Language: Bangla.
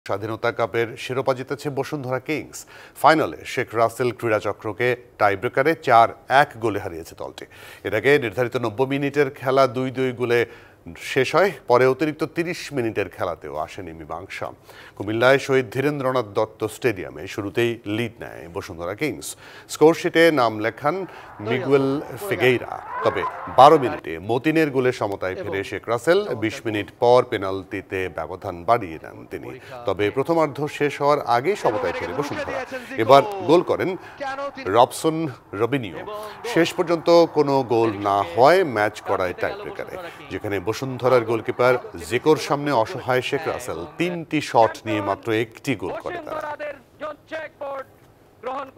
স্বাধীনতা কাপের শিরোপা জিতেছে বসুন্ধরা কিংস। ফাইনালে শেখ রাসেল ক্রীড়াচক্রকে টাইব্রেকারে 4-1 গোলে হারিয়েছে দলটি। এর আগে নির্ধারিত 90 মিনিটের খেলা 2-2 গোলে শেষ হয়। পরে অতিরিক্ত 30 মিনিটের খেলাতেও আসেনি মীমাংসা। কুমিল্লায় শহীদ ধীরেন্দ্রনাথ দত্ত স্টেডিয়ামে শুরুতেই লিড নেয় বসুন্ধরা কিংস। স্কোরশিটে নাম লেখান মিগুয়েল ফিগেইরা। তবে 12 মিনিটে মতিনের গোলে সমতায় ফিরে শেখ রাসেল। 20 মিনিট পর পেনাল্টিতে ব্যবধান বাড়িয়ে নেন তিনি। তবে প্রথমার্ধ শেষ হওয়ার আগেই সমতায় ফিরে বসুন্ধরা। এবার গোল করেন রবসন রবিনিও। শেষ পর্যন্ত কোনো গোল না হওয়ায় ম্যাচ করায় টাইব্রেকারে, যেখানে বসুন্ধরার গোলকিপার জিকোর সামনে অসহায় শেখ রাসেল 3টি শট নিয়ে মাত্র 1টি গোল করে তারা।